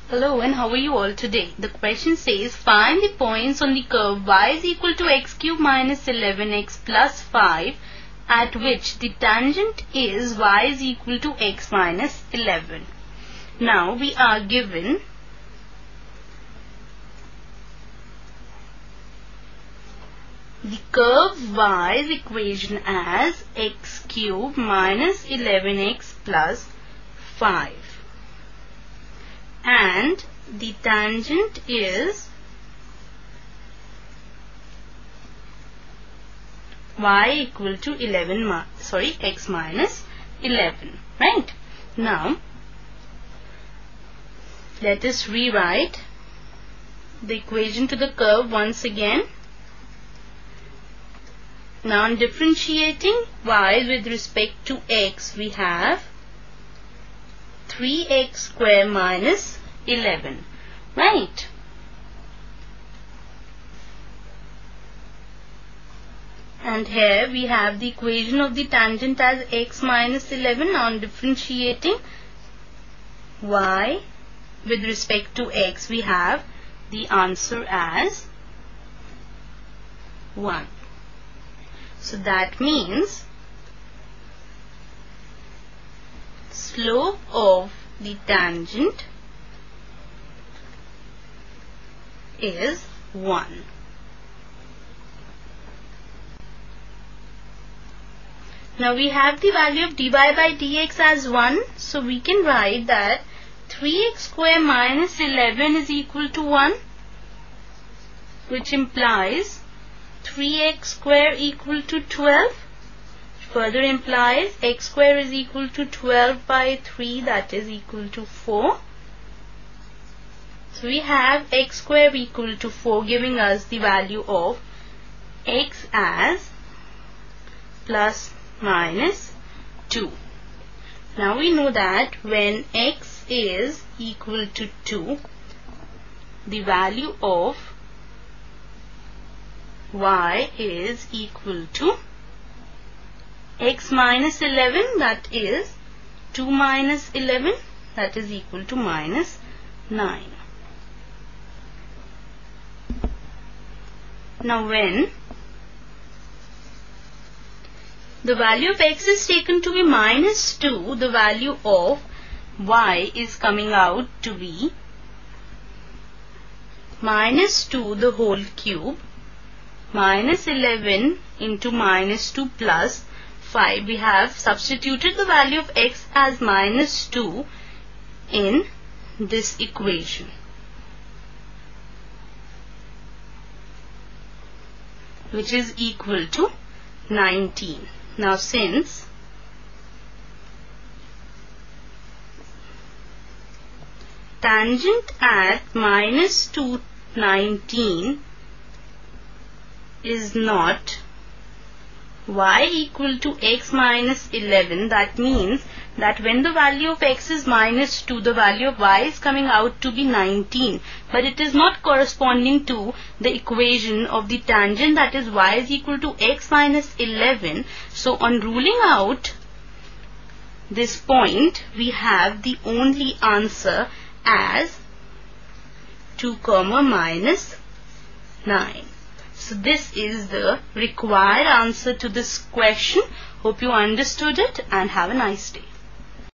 Hello, and how are you all today? The question says find the points on the curve y is equal to x cube minus 11x plus 5 at which the tangent is y is equal to x minus 11. Now we are given the curve y's equation as x cube minus 11x plus 5. And the tangent is y equal to x minus 11, right? Now let us rewrite the equation to the curve once again. Now on differentiating y with respect to x, we have 3x square minus 11, right? And here we have the equation of the tangent as x minus 11. On differentiating y with respect to x, we have the answer as 1. So that means slope of the tangent is 1. Now we have the value of dy by dx as 1, so we can write that 3x square minus 11 is equal to 1, which implies 3x square equal to 12. Further implies x square is equal to 12 by 3, that is equal to 4. So we have x square equal to 4, giving us the value of x as plus minus 2. Now we know that when x is equal to 2, the value of y is equal to x minus 11, that is 2 minus 11, that is equal to minus 9. Now when the value of x is taken to be minus 2, the value of y is coming out to be minus 2 the whole cube minus 11 into minus 2 plus 5. We have substituted the value of x as minus 2 in this equation, which is equal to 19. Now since tangent at minus 2, 19 is not y equal to x minus 11, that means that when the value of x is minus 2, the value of y is coming out to be 19, but it is not corresponding to the equation of the tangent, that is y is equal to x minus 11. So on ruling out this point, we have the only answer as 2, minus 9. So this is the required answer to this question. Hope you understood it and have a nice day.